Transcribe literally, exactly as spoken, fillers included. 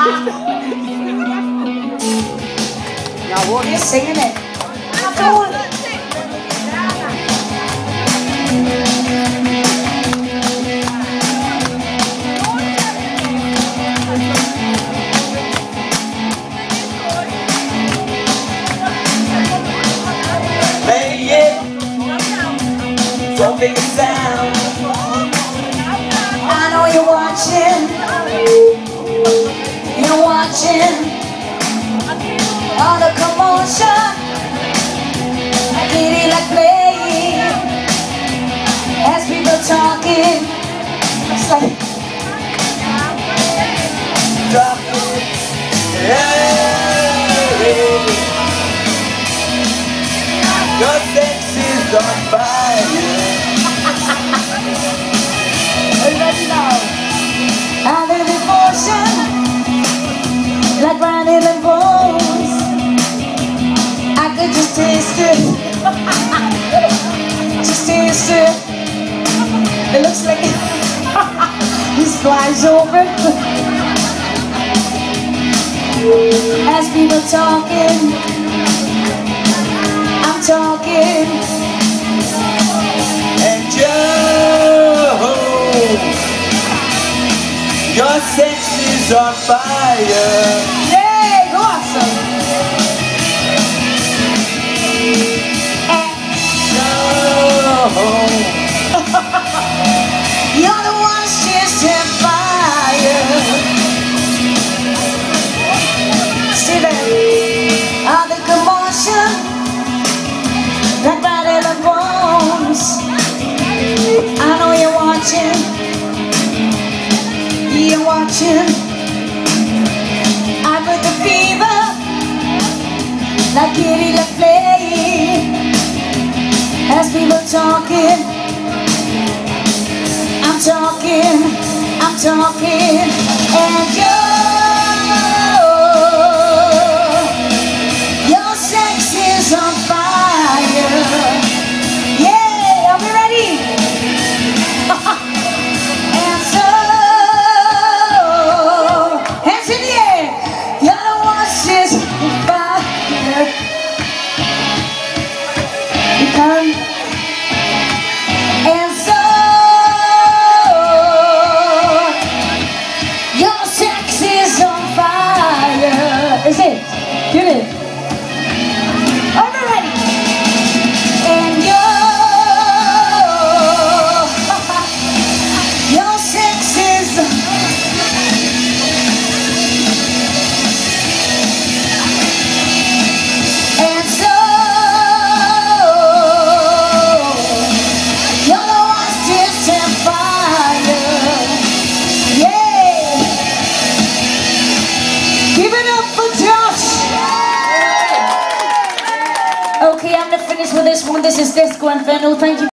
Now what are you singing it? Come on. Play it, don't make a sound. I know you're watching, you're watching all the commotion. I get it like playing as people talking. It's like Drop it, hey. Your sex is on fire. Everybody know. I live in motion like running in bones. I could just taste it. Just taste it. It looks like this flies over. As people talking, I'm talking. And Joe, your sex is on fire. Yay, awesome. And Joe, you're the one she's on fire. See that? All the commotion, like right in the bones. I know you're watching, you're watching. I put the fever, like kitty, like playing. As people talking, I'm talking, I'm talking, and you're. Your sex is on fire. Yeah, are we ready? And so, hands in the air. You're the one she's on fire. Come. And so, your sex is on fire. Is it? Get it. Are we ready? And your your sex is and so you're the one still on fire. Yeah. Give it up for Josh. Okay, I'm gonna finish with this one. This is Disco Inferno. Thank you.